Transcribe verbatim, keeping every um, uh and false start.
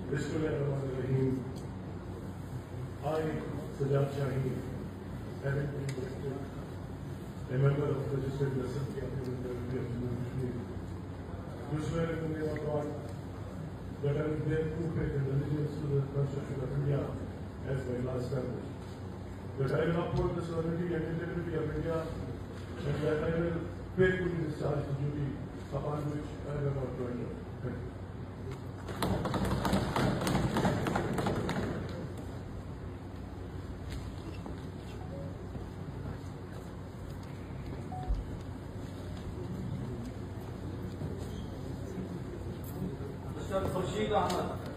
Bismillahirrahmanirrahim. I, Sajjad Shaheen, having been elected a member of the Legislative Assembly of the University of Jammu and Kashmir, do swear in the name of God that I will bear true faith and allegiance to the Constitution of India as my last established, that I will uphold the sovereignty and integrity of India, and that I will faithfully discharge the duty upon which I am about to enter. Thank you. Mister Khurshid Ahmed.